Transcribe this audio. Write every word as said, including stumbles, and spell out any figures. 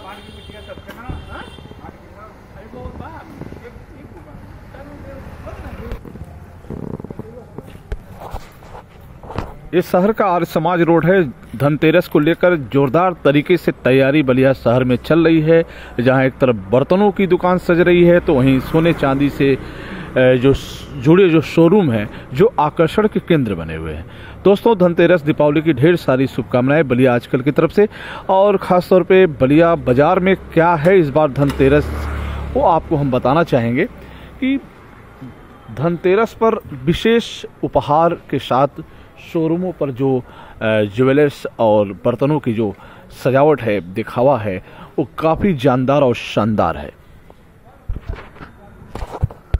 ये शहर का आर्य समाज रोड है। धनतेरस को लेकर जोरदार तरीके से तैयारी बलिया शहर में चल रही है। जहां एक तरफ बर्तनों की दुकान सज रही है तो वहीं सोने चांदी से जो जुड़े जो शोरूम हैं जो आकर्षण के केंद्र बने हुए हैं। दोस्तों, धनतेरस दीपावली की ढेर सारी शुभकामनाएं बलिया आजकल की तरफ से। और ख़ासतौर पे बलिया बाज़ार में क्या है इस बार धनतेरस, वो आपको हम बताना चाहेंगे कि धनतेरस पर विशेष उपहार के साथ शोरूमों पर जो ज्वेलर्स और बर्तनों की जो सजावट है, दिखावा है, वो काफ़ी जानदार और शानदार है।